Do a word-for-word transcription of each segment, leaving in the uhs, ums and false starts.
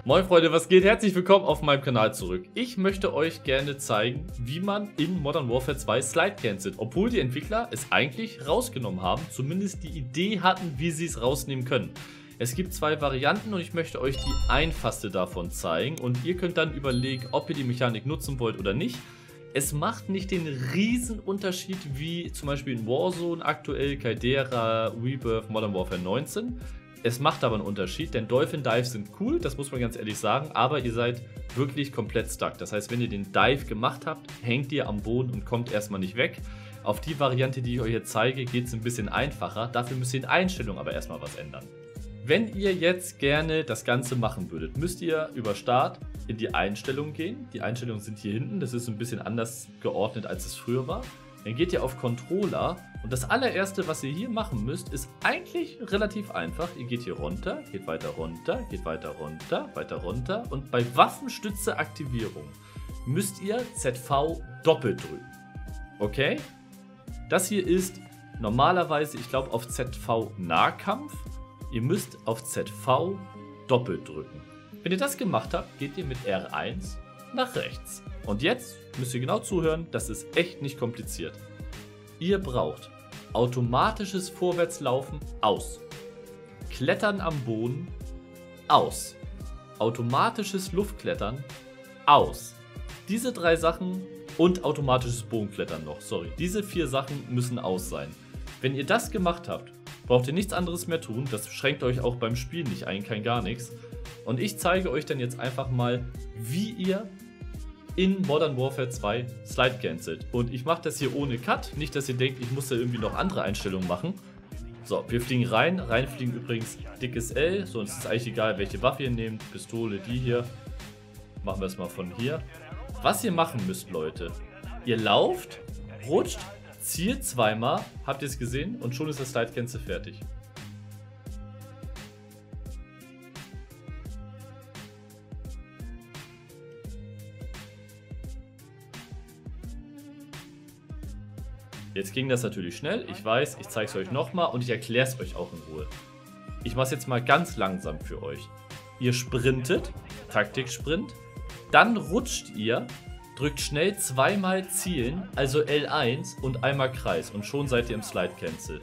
Moin Freunde, was geht? Herzlich willkommen auf meinem Kanal zurück. Ich möchte euch gerne zeigen, wie man in Modern Warfare zwei Slide cancelt, obwohl die Entwickler es eigentlich rausgenommen haben, zumindest die Idee hatten, wie sie es rausnehmen können. Es gibt zwei Varianten und ich möchte euch die einfachste davon zeigen und ihr könnt dann überlegen, ob ihr die Mechanik nutzen wollt oder nicht. Es macht nicht den riesen Unterschied wie zum Beispiel in Warzone aktuell, Caldera, Rebirth, Modern Warfare neunzehn. Es macht aber einen Unterschied, denn Dolphin Dives sind cool, das muss man ganz ehrlich sagen, aber ihr seid wirklich komplett stuck. Das heißt, wenn ihr den Dive gemacht habt, hängt ihr am Boden und kommt erstmal nicht weg. Auf die Variante, die ich euch jetzt zeige, geht es ein bisschen einfacher. Dafür müsst ihr in Einstellungen aber erstmal was ändern. Wenn ihr jetzt gerne das Ganze machen würdet, müsst ihr über Start in die Einstellungen gehen. Die Einstellungen sind hier hinten, das ist ein bisschen anders geordnet, als es früher war. Dann geht ihr auf Controller und das allererste, was ihr hier machen müsst, ist eigentlich relativ einfach. Ihr geht hier runter, geht weiter runter, geht weiter runter, weiter runter und bei Waffenstütze Aktivierung müsst ihr Z V doppelt drücken. Okay? Das hier ist normalerweise, ich glaube, auf Z V Nahkampf. Ihr müsst auf Z V doppelt drücken. Wenn ihr das gemacht habt, geht ihr mit R eins nach rechts. Und jetzt müsst ihr genau zuhören, das ist echt nicht kompliziert. Ihr braucht automatisches Vorwärtslaufen aus, Klettern am Boden aus, automatisches Luftklettern aus. Diese drei Sachen und automatisches Bogenklettern noch, sorry. Diese vier Sachen müssen aus sein. Wenn ihr das gemacht habt, braucht ihr nichts anderes mehr tun. Das schränkt euch auch beim Spielen nicht ein, kein gar nichts. Und ich zeige euch dann jetzt einfach mal, wie ihr in Modern Warfare zwei Slide cancelt. Und ich mache das hier ohne Cut. Nicht, dass ihr denkt, ich muss da irgendwie noch andere Einstellungen machen. So, wir fliegen rein. Reinfliegen übrigens dickes L. So, es ist eigentlich egal, welche Waffe ihr nehmt. Pistole, die hier. Machen wir es mal von hier. Was ihr machen müsst, Leute. Ihr lauft, rutscht, zielt zweimal. Habt ihr es gesehen? Und schon ist das Slide Cancel fertig. Jetzt ging das natürlich schnell, ich weiß, ich zeige es euch nochmal und ich erkläre es euch auch in Ruhe. Ich mache es jetzt mal ganz langsam für euch. Ihr sprintet, Taktik-Sprint, dann rutscht ihr, drückt schnell zweimal Zielen, also L eins und einmal Kreis und schon seid ihr im Slide Cancel.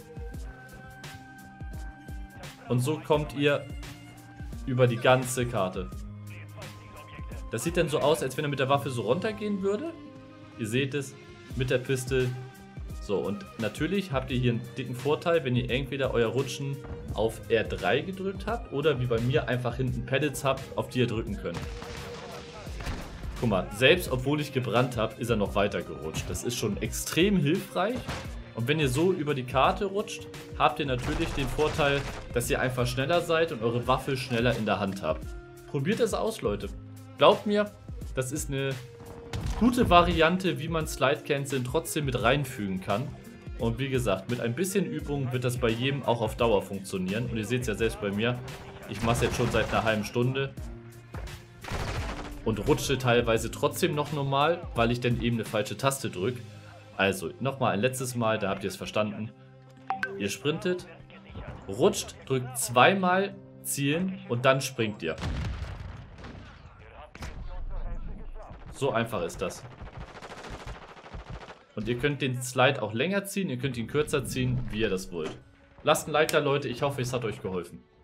Und so kommt ihr über die ganze Karte. Das sieht dann so aus, als wenn er mit der Waffe so runtergehen würde. Ihr seht es mit der Pistole. So, und natürlich habt ihr hier einen dicken Vorteil, wenn ihr entweder euer Rutschen auf R drei gedrückt habt oder wie bei mir einfach hinten Pedals habt, auf die ihr drücken könnt. Guck mal, selbst obwohl ich gebrannt habe, ist er noch weiter gerutscht. Das ist schon extrem hilfreich. Und wenn ihr so über die Karte rutscht, habt ihr natürlich den Vorteil, dass ihr einfach schneller seid und eure Waffe schneller in der Hand habt. Probiert es aus, Leute. Glaubt mir, das ist eine gute Variante, wie man Slide Canceln trotzdem mit reinfügen kann. Und wie gesagt, mit ein bisschen Übung wird das bei jedem auch auf Dauer funktionieren. Und ihr seht es ja selbst bei mir. Ich mache es jetzt schon seit einer halben Stunde. Und rutsche teilweise trotzdem noch normal, weil ich dann eben eine falsche Taste drücke. Also, nochmal ein letztes Mal, da habt ihr es verstanden. Ihr sprintet, rutscht, drückt zweimal zielen und dann springt ihr. So einfach ist das. Und ihr könnt den Slide auch länger ziehen, ihr könnt ihn kürzer ziehen, wie ihr das wollt. Lasst ein Like da, Leute. Ich hoffe, es hat euch geholfen.